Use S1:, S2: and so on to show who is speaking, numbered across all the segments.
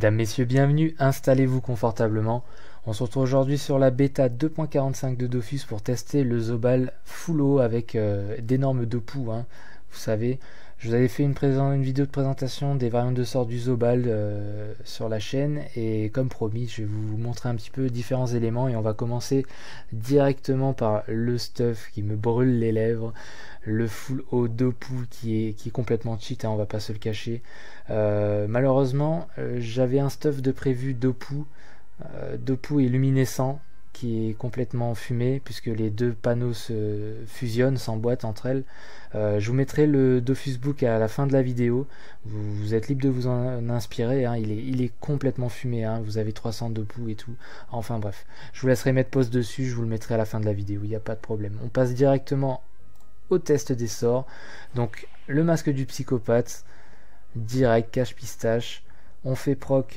S1: Mesdames, Messieurs, bienvenue, installez-vous confortablement. On se retrouve aujourd'hui sur la bêta 2.45 de Dofus pour tester le Zobal full haut avec d'énormes dopous. Vous savez, je vous avais fait une vidéo de présentation des variantes de sort du Zobal sur la chaîne et comme promis, je vais vous montrer un petit peu différents éléments et on va commencer directement par le stuff qui me brûle les lèvres. Le full haut dopou qui est complètement cheat, on va pas se le cacher. Malheureusement, j'avais un stuff de prévu dopou et luminescent qui est complètement fumé puisque les deux panneaux se fusionnent, s'emboîtent entre elles. Je vous mettrai le Dofus Book à la fin de la vidéo. Vous êtes libre de vous en inspirer. Il est complètement fumé. Vous avez 300 dopou et tout. Enfin bref, je vous laisserai mettre pause dessus. Je vous le mettrai à la fin de la vidéo. Il n'y a pas de problème. On passe directement au test des sorts. Donc le masque du psychopathe, direct cache pistache. On fait proc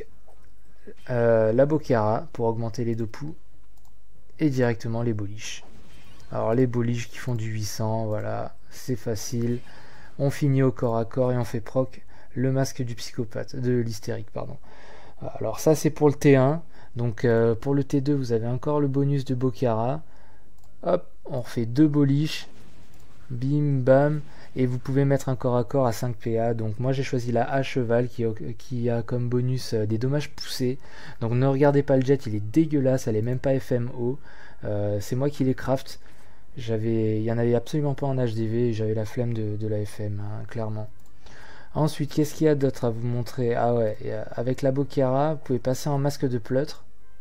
S1: la Bokara pour augmenter les dopous et directement les boliches. Alors les boliches qui font du 800, voilà, c'est facile. On finit au corps à corps et on fait proc le masque du psychopathe, de l'hystérique, pardon. Alors ça c'est pour le T1. Donc pour le T2 vous avez encore le bonus de Bokara. Hop, on refait deux boliches. Bim bam. Et vous pouvez mettre un corps à corps à 5 PA. Donc moi j'ai choisi la A cheval qui a comme bonus des dommages poussés. Donc ne regardez pas le jet, il est dégueulasse, elle est même pas FMO. C'est moi qui les craft. Il y en avait absolument pas en HDV, j'avais la flemme de la FM, clairement. Ensuite, qu'est-ce qu'il y a d'autre à vous montrer? Ah ouais, avec la Bokara, vous pouvez passer en masque de pleutre.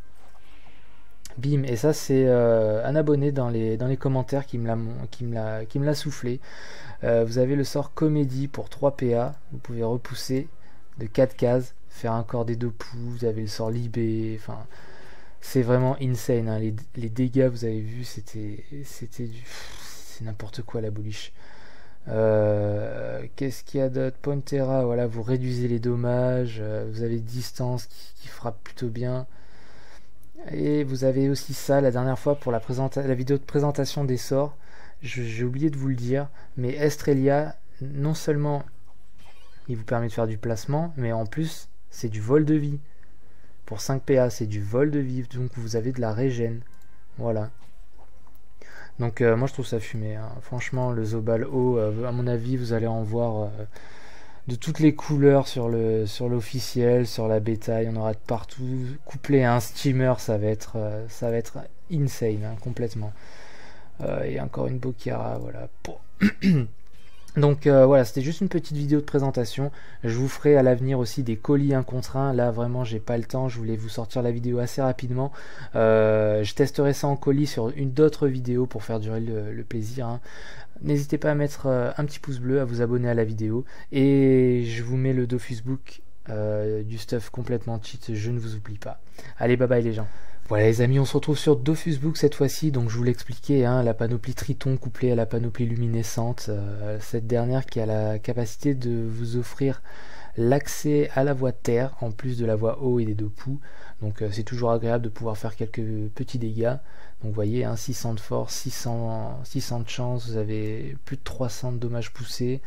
S1: Bim, et ça c'est un abonné dans les commentaires qui me l'a soufflé. Vous avez le sort comédie pour 3 PA, vous pouvez repousser de 4 cases, faire encore des dopous, vous avez le sort libé, enfin c'est vraiment insane, les dégâts vous avez vu, c'est n'importe quoi la boliche. Qu'est-ce qu'il y a d'autre? Pointera, voilà, vous réduisez les dommages, vous avez distance qui frappe plutôt bien. Et vous avez aussi ça la dernière fois pour la vidéo de présentation des sorts. J'ai oublié de vous le dire, mais Estrelia, non seulement il vous permet de faire du placement, mais en plus c'est du vol de vie. Pour 5 PA, c'est du vol de vie, donc vous avez de la régène. Voilà. Donc moi je trouve ça fumé. Franchement, le Zobal haut, à mon avis, vous allez en voir de toutes les couleurs sur l'officiel, sur la bêta, il y en aura de partout. Couplé à un steamer, ça va être insane, complètement. Et encore une Bokara, voilà. Donc voilà, c'était juste une petite vidéo de présentation. Je vous ferai à l'avenir aussi des colis 1 contre 1. Là vraiment j'ai pas le temps, je voulais vous sortir la vidéo assez rapidement. Je testerai ça en colis sur d'autres vidéos pour faire durer le plaisir. N'hésitez pas à mettre un petit pouce bleu, à vous abonner à la vidéo. Et je vous mets le Dofus Book du stuff complètement cheat, je ne vous oublie pas. Allez, bye bye les gens. Voilà les amis, on se retrouve sur Dofus Book cette fois-ci, donc je vous l'expliquais, la panoplie Triton couplée à la panoplie luminescente, cette dernière qui a la capacité de vous offrir l'accès à la voie terre, en plus de la voie eau et des dopous, donc c'est toujours agréable de pouvoir faire quelques petits dégâts. Donc vous voyez, 600 de force, 600 de chance, vous avez plus de 300 de dommages poussés,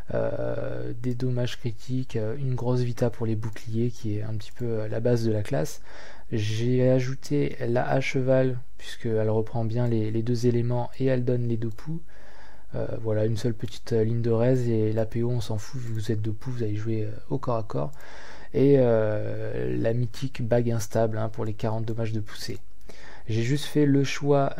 S1: des dommages critiques, une grosse vita pour les boucliers qui est un petit peu la base de la classe. J'ai ajouté la A cheval puisqu'elle reprend bien les deux éléments et elle donne les dopous. Voilà, une seule petite ligne de raise et l'APO on s'en fout, vu que vous êtes dopous, vous allez jouer au corps à corps. Et la mythique bague instable pour les 40 dommages de poussée. J'ai juste fait le choix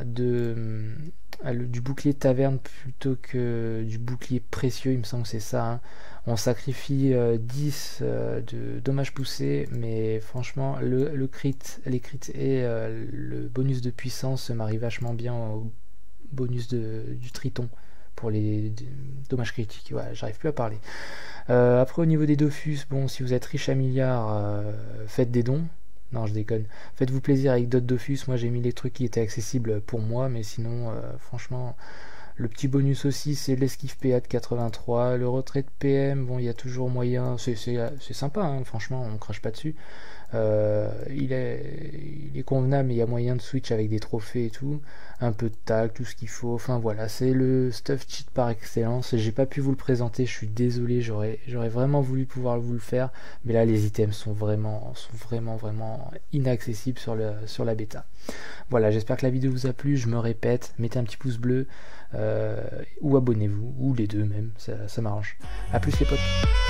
S1: du bouclier taverne plutôt que du bouclier précieux, il me semble que c'est ça. On sacrifie 10 de dommages poussés, mais franchement les crits et le bonus de puissance se marient vachement bien au bonus du Triton pour les dommages critiques. Ouais, j'arrive plus à parler. Après au niveau des Dofus, bon, si vous êtes riche à milliards, faites des dons. Non, je déconne. Faites-vous plaisir avec d'autres Dofus. Moi, j'ai mis les trucs qui étaient accessibles pour moi, mais sinon, franchement, le petit bonus aussi, c'est l'esquive PA de 83. Le retrait de PM, bon, il y a toujours moyen. C'est sympa, franchement, on crache pas dessus. Il est convenable, mais il y a moyen de switch avec des trophées et tout, un peu de tag, tout ce qu'il faut. Enfin voilà, c'est le stuff cheat par excellence. J'ai pas pu vous le présenter, je suis désolé, j'aurais vraiment voulu pouvoir vous le faire, mais là les items sont vraiment inaccessibles sur la bêta. Voilà, j'espère que la vidéo vous a plu. Je me répète, mettez un petit pouce bleu ou abonnez-vous, ou les deux même, ça m'arrange. A plus les potes.